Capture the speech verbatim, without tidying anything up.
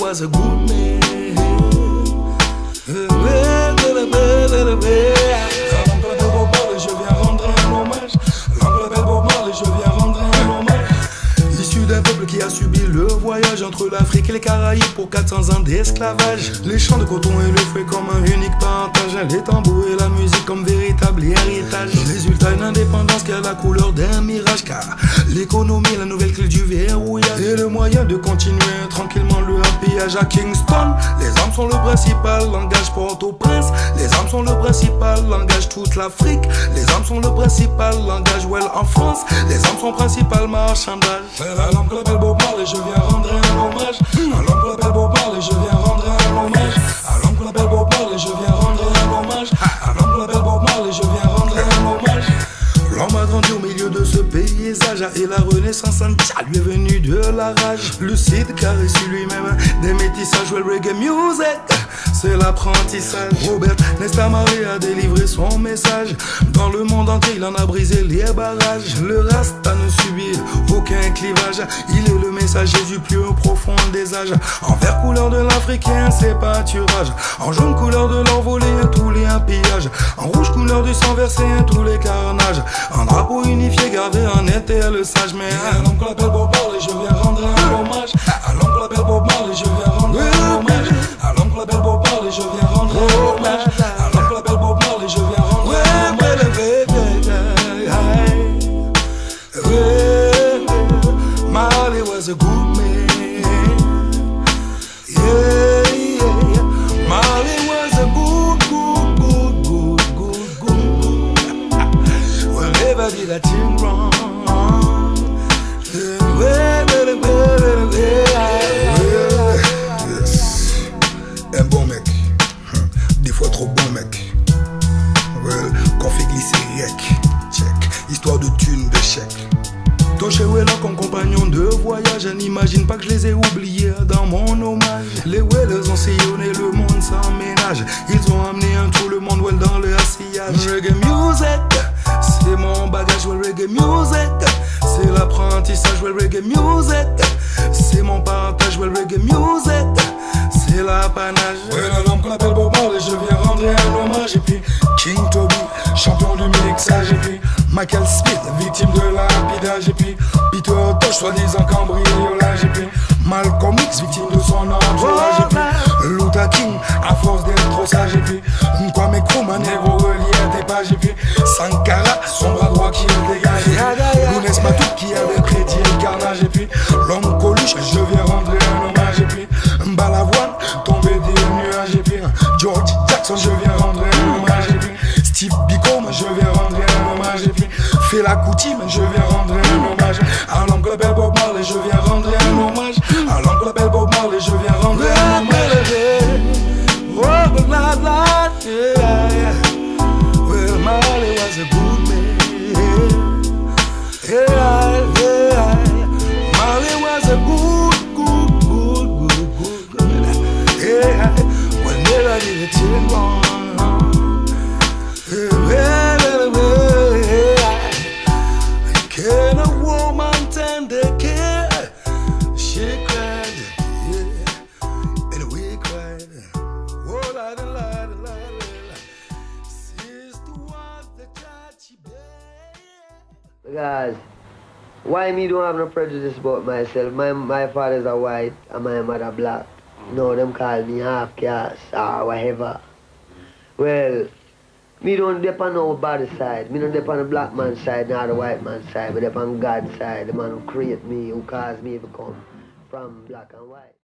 was a good man. Je viens rendre un hommage. L'oncle appelle Bob Marley, je viens rendre un hommage. Issu d'un peuple qui a subi le voyage entre l'Afrique et les Caraïbes pour quatre cents ans d'esclavage. Les champs de coton et le fouet comme un unique partage. Les tambours et la musique comme véritable héritage. Résultat, une indépendance qui a la couleur d'un mirage. Car l'économie est la nouvelle clé du verrouillage. Et le moyen de continuer tranquillement le pillage à Kingston. Les armes sont le principal langage Port-au-Prince. Les armes sont le principal langage toute l'Afrique. Les armes sont le principal langage well en France. Les armes sont principal marchandage. À l'oncle appelle Bob Marley, je viens rendre un hommage. À l'oncle appelle Bob Marley, je viens rendre un hommage. À l'oncle appelle Bob Marley, je viens rendre un hommage. À l'oncle appelle Bob Marley, je viens rendre un hommage. L'homme a grandi au milieu de ce paysage et la renaissance en lui est venue de la rage. Lucide car issu lui-même des métissages, well reggae music, c'est l'apprentissage. Robert Nesta Marley a délivré son message. Dans le monde entier il en a brisé les barrages. Le Rasta ne subit aucun clivage. Il est le messager du plus profond des âges. En vert couleur de l'Africain c'est pâturage. En jaune couleur de l'envolée tous les pillages. En rouge couleur du sang versé tous les carnages. Un drapeau unifié gravé en était le sage. Mais à l'oncle appelle Bob Marley, je viens rendre un hommage. À l'oncle appelle Bob Marley, je viens rendre un hommage. À l'oncle appelle Bob Marley, je viens rendre un hommage. À l'oncle appelle Bob Marley, je viens rendre un hommage. Marley was a good man. Yeah, yeah. Marley was a good, good, good, good, good, good. Whenever did I think wrong? Yes. Un bon mec, des fois trop bon mec. Well, qu'on fait glisser rec, check. Histoire de thunes, de chèques. Ton chez Wella comme compagnon de voyage. N'imagine pas que je les ai oubliés dans mon hommage. Les Wellers ont sillonné le monde sans ménage. Ils ont amené un tout le monde well dans le sillage. Reggae music, c'est mon bagage. Well reggae music, c'est l'apprentissage. Well reggae music, c'est mon partage. Well reggae music, c'est l'apanage. Well l'homme appelle Bob Marley, je viens rendre un hommage. Et puis King Toby, champion du mixage. Et puis Michael Smith, victime de lapidage. Et puis Peter Tosh, soi-disant cambriolage. Et puis Malcolm X, victime de son entourage. Et puis Luther King, à force d'être trop sage. Et puis Kwame Nkrumah, négro relié à tes pages. Et puis Sankara, son bras droit qui le dégage. Lounès Matou qui avait prédit le carnage. Et puis l'homme Coluche, je viens rendre un hommage. Et puis Balavoine, tombé des nuages. Et puis George Jackson, je viens rendre un hommage. Et puis Steve Biko, je viens rendre un hommage. Et puis Fela Kuti, je viens rendre un hommage. À l'oncle appelle Bob Marley, je viens rendre un hommage. À l'oncle appelle Bob Marley, je viens rendre un hommage. Oh, but not like, yeah, yeah. Well, Marley was a good man. Yeah, yeah. Marley was a good, good, good, good, good, good. Yeah, well, never did it take long. Can a woman tender care? She cried, yeah, and we cried. Oh, la la la la la la. Sister was the child she bare. Guys, why me don't have no prejudice about myself? My my fathers are white and my mother black. No, them call me half caste or whatever. Well, me don't depend on no body side. Me don't depend on the black man's side nor the white man's side. But depend on God's side, the man who create me, who caused me to come from black and white.